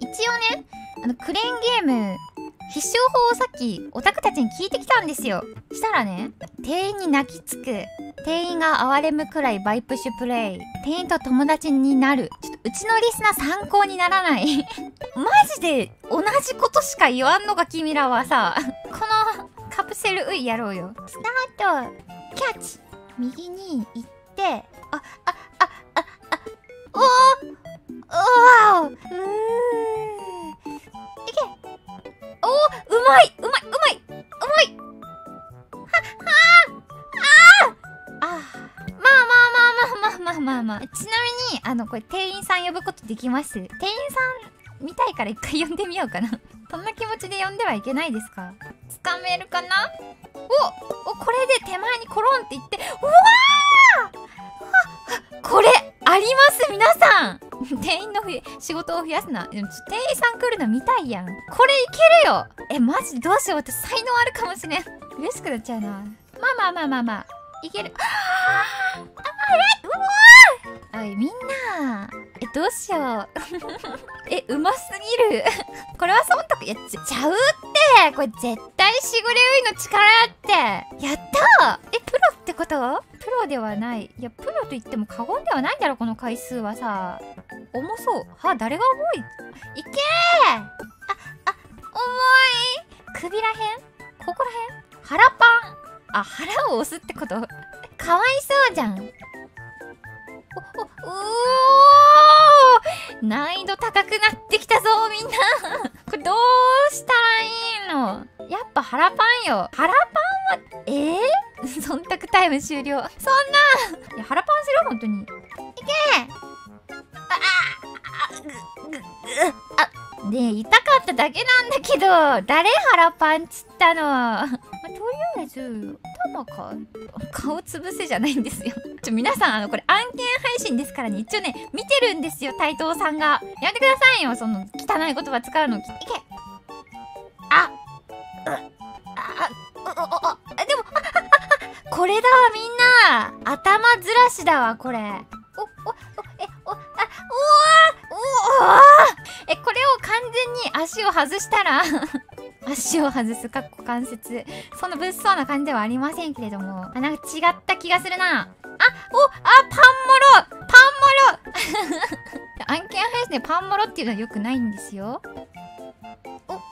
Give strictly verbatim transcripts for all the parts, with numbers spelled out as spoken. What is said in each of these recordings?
一応ね、あのクレーンゲーム必勝法をさっきオタクたちに聞いてきたんですよ。したらね、店員に泣きつく、店員が哀れむくらいバイプッシュプレイ、店員と友達になる。ちょっとうちのリスナー参考にならないマジで同じことしか言わんのか君らはさこのカプセルウイやろうよ。スタート、キャッチ、右に行って、あ、あ、あ、あ、あ、おーおーうーいけ、おー、うまいうまいうまいうまいは、はーあーあーまあまあまあまあまあまあまあまあ。ちなみに、あの、これ店員さん呼ぶことできます？店員さん見たいから一回呼んでみようかなそんな気持ちで呼んではいけないですか？つかめるかな？おお、これで手前にコロンっていって、うわーこれあります皆さん店員のふ仕事を増やすな。でもちょ店員さん来るの見たいやん。これいけるよ。え、マジどうしよう。私才能あるかもしれん。嬉しくなっちゃうな。まあまあまあまあまあいける。あーあれ、うわー、おいみんな、え、どうしようえ、うますぎるこれは忖度、いや、ちちゃうって、これ絶対しぐれういの力やって。やったー。え、プロってこと？プロではない。いや、プロと言っても過言ではないだろ、この回数はさ。重そう。は、誰が重い？いけー。あ、あ、重い。首らへん？ここらへん？腹パン。あ、腹を押すってこと？かわいそうじゃん。お、お、うおー、難易度高くなってきたぞ、みんなこれどうしたらいいの？やっぱ腹パンよ。腹パンは、えー、忖度タイム終了。そんな、いや、腹パンする？本当に。いけー。あ、あ、ぐ、ぐ、あ、ねえ、痛かっただけなんだけど、誰腹パンつったの？まあ、とりあえず、頭か、顔つぶせじゃないんですよ。ちょ、皆さん、あの、これ案件配信ですからね、一応ね、見てるんですよ、台東さんが。やめてくださいよ、その、汚い言葉使うの。いけ。あ、う、あ、う、お、お、あ、でも、あ、あ、これだわ、みんな。頭ずらしだわ、これ。お、お、お、え、お、あ、おわおわえ、これを完全に足を外したら足を外すかっこ関節。そんな物騒な感じではありませんけれども。あ、なんか違った気がするな。あ、お、あ、パンモロパンモロ案件配信でパンモロっていうのは良くないんですよ。お、おーう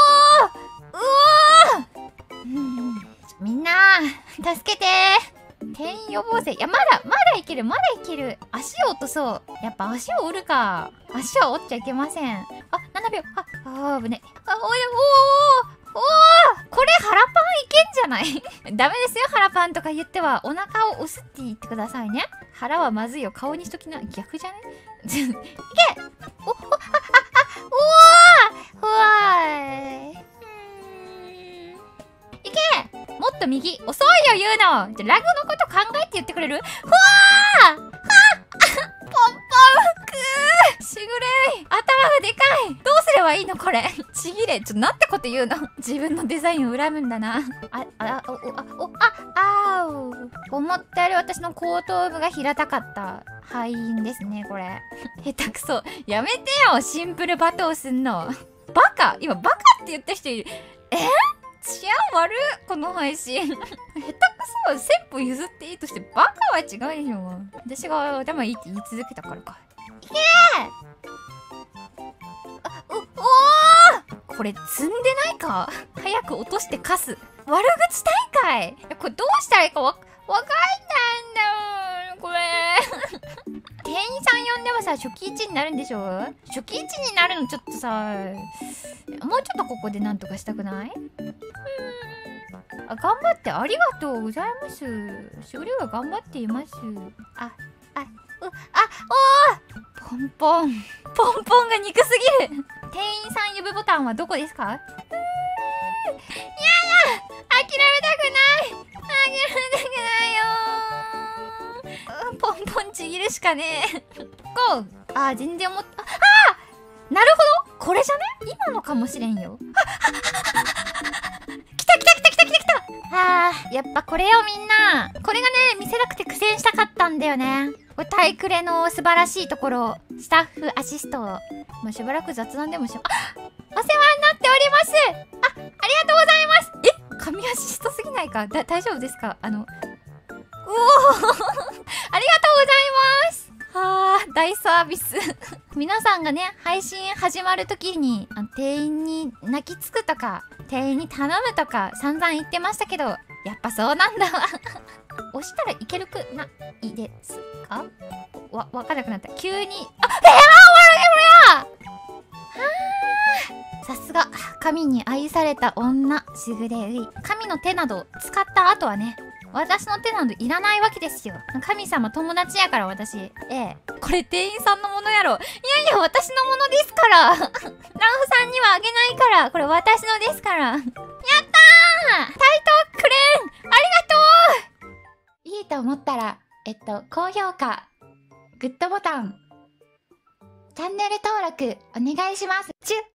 おーうん、みんな、助けてー。店員呼ぼうぜ。いや、まだ、まだいける、まだいける。足を落とそう。やっぱ足を折るか。足は折っちゃいけません。あ、ななびょう。あ、あー、危ね。あ、おい、おー、おー、これ腹パンいけんじゃないダメですよ、腹パンとか言っては。お腹を押すって言ってくださいね。腹はまずいよ。顔にしときな。逆じゃねいけお、お、あ、あ、あ、おー、うわーい。いけもっと右。遅いよ、言うの。じゃ、ラグのこと考えて言ってくれる？ふわーはっポンポンくーしぐれい頭がでかい。どうすればいいのこれ。ちぎれ。ちょ、なんてこと言うの。自分のデザインを恨むんだな。あ、あ、お、お、あ、お、あ、あー思ったより私の後頭部が平たかった。敗因ですね、これ。下手くそ。やめてよ、シンプル罵倒すんの。バカ今、バカって言った人いる。え治安悪っこの配信下手くそ先歩譲っていいとしてバカは違うよ。私が頭いいって言い続けたからか。いけーあ、う、おーこれ積んでないか早く落として貸す。悪口大会これどうしたらいいかわ、わかんないんだよこれ店員さん呼んでもさ、初期位置になるんでしょ？初期位置になるのちょっとさ、もうちょっとここでなんとかしたくない？うーん。あ、頑張ってありがとうございます。しぐれは頑張っています。あ、あ、う、あ、おーポンポン。ポンポンが憎すぎる店員さん呼ぶボタンはどこですか？うーん。やだ諦めたくない諦めたくないよー。ポンポンちぎるしかねえ。ゴー。あー、全然思った。ああなるほどこれじゃね今のかもしれんよ。来た来た来た来た来た来たあー、やっぱこれよみんな。これがね、見せなくて苦戦したかったんだよね。これタイクレの素晴らしいところ。スタッフアシスト。 まあ、しばらく雑談でもしよう。あ、お世話になっております。あ、ありがとうございます。え、神アシストすぎないか。だ、大丈夫ですか？あの、うおーありがとうございます。はあ、大サービス。皆さんがね、配信始まるときに、あ店員に泣きつくとか、店員に頼むとか、散々言ってましたけど、やっぱそうなんだわ。押したらいけるくないですか？わ、わかんなくなった。急に、あ、えー、あ、おらげはさすが、神に愛された女、しぐれうい。神の手など使った後はね、私の手などいらないわけですよ。神様友達やから私。ええ。これ店員さんのものやろ。いやいや、私のものですから。ランフさんにはあげないから。これ私のですから。やったー！タイトくれん！ありがとう！いいと思ったら、えっと、高評価、グッドボタン、チャンネル登録お願いします。チュッ